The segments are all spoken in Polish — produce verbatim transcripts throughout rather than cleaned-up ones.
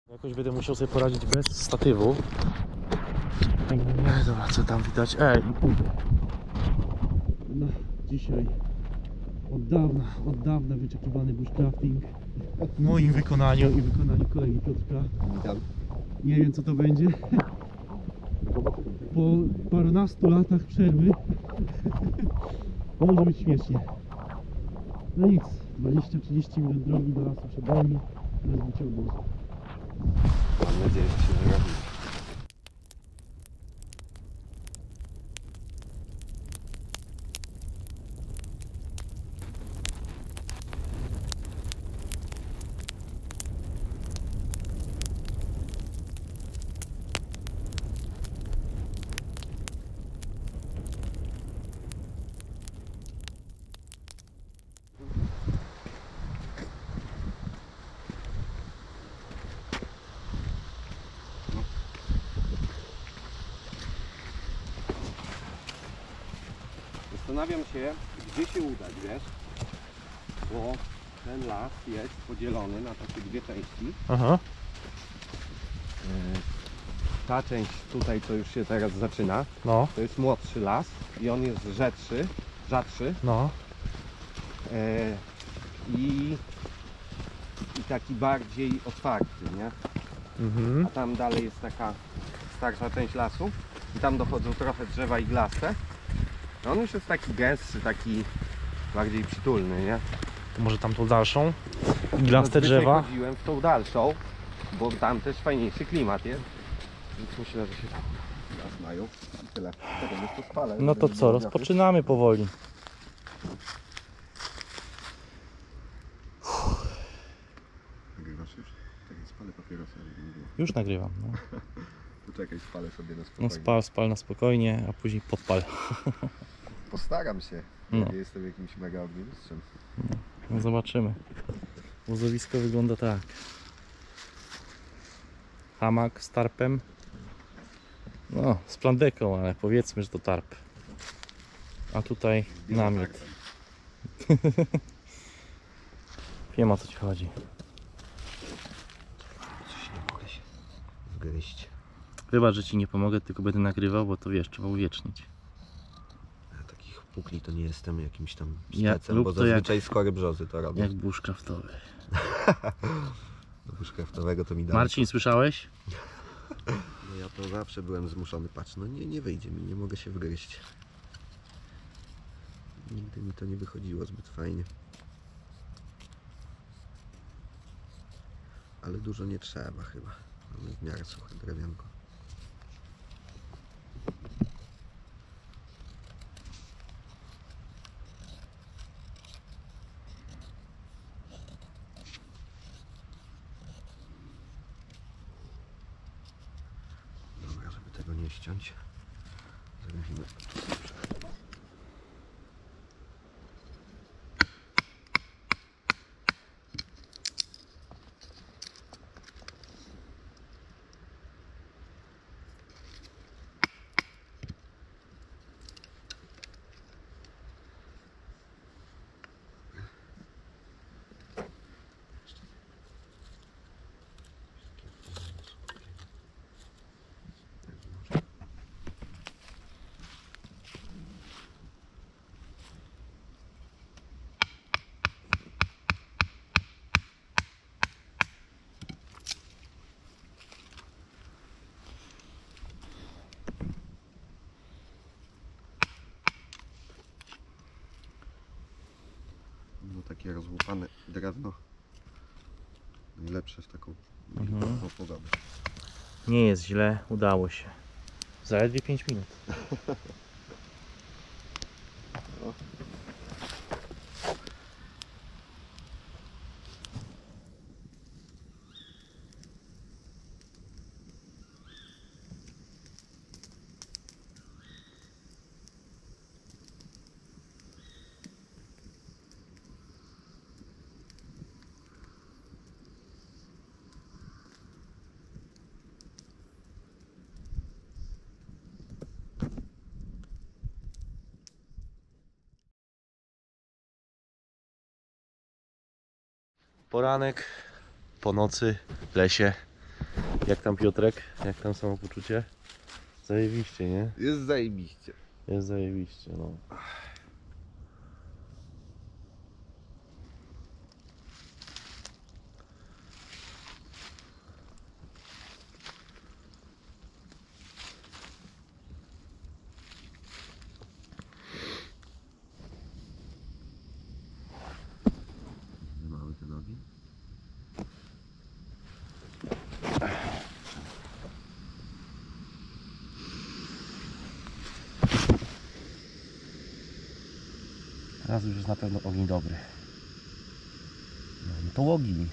Jakoś będę musiał sobie poradzić bez statywu. Nie, dobra, co tam widać? Ej! No, dzisiaj od dawna, od dawna wyczekiwany bushcrafting w moim wykonaniu i wykonaniu kolegi Piotrka. Witam. Nie wiem, co to będzie. Po parunastu latach przerwy może być śmiesznie. No nic, dwadzieścia trzydzieści minut drogi do lasu przed nami, rozbicie obozu. Mam nadzieję, że się wyrobi. Zastanawiam się, gdzie się udać, wiesz? Bo ten las jest podzielony na takie dwie części. Aha. Yy, Ta część tutaj, co już się teraz zaczyna, No, to jest młodszy las i on jest rzadszy, rzadszy no. yy, i, i taki bardziej otwarty, nie? Mhm. A tam dalej jest taka starsza część lasu i tam dochodzą trochę drzewa iglaste. No on już jest taki gęstszy, taki bardziej przytulny, nie? To może tam tą dalszą? Iglaste Zazwyczaj drzewa. chodziłem w tą dalszą, bo tam też fajniejszy klimat jest. Więc myślę, że się tam nas mają i tyle. Czekaj, już to spalę. No to co, rozpoczynamy powoli. Nagrywasz już? Tak, spalę papierosa, żeby nie było. Już nagrywam. No, Poczekaj, spalę sobie na no spokojnie. spal, spal na spokojnie, a później podpal. Postaram się. No. Nie jestem jakimś mega ognistrzem. No zobaczymy. Wozowisko wygląda tak. Hamak z tarpem. No, z plandeką, ale powiedzmy, że to tarp. A tutaj namiot. Wiem, o co ci chodzi. Coś nie mogę się wgryźć. Wybacz, że ci nie pomogę, tylko będę nagrywał, bo to wiesz, trzeba uwiecznić. Ja takich pukli to nie jestem jakimś tam Ja- specem, lub bo to jak- zazwyczaj skory brzozy to robię. Jak bushcraftowy. Do bushcraftowego to mi da. Marcin, słyszałeś? No ja to zawsze byłem zmuszony. Patrz, no nie, nie wyjdzie mi, nie mogę się wgryźć. Nigdy mi to nie wychodziło zbyt fajnie. Ale dużo nie trzeba chyba. Mamy w miarę suche drewienko. Dobra, żeby tego nie ściąć, zrobimy. No takie rozłupane drewno. Najlepsze w taką Mhm. wilgotną pogodę. Nie jest źle, udało się. Zaledwie pięć minut. Poranek po nocy w lesie. Jak tam Piotrek? Jak tam samopoczucie? Zajebiście, nie? Jest zajebiście. Jest zajebiście, no. Mamy te nogi. Teraz już jest na pewno ogień dobry. No, no to ogień.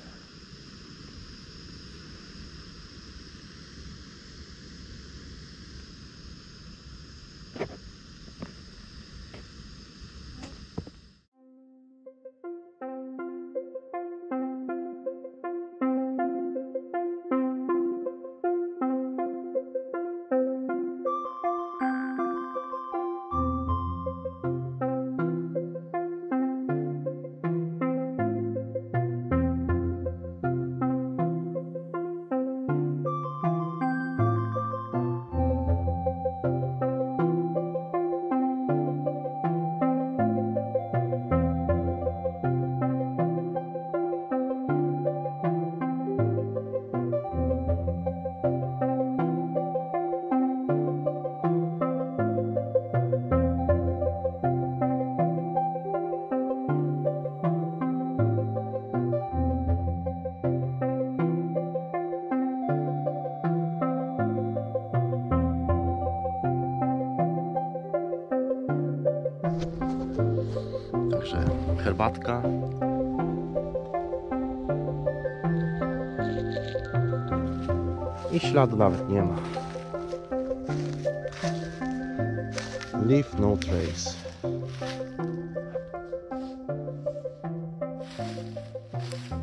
Także herbatka. I śladu nawet nie ma. Leave no trace.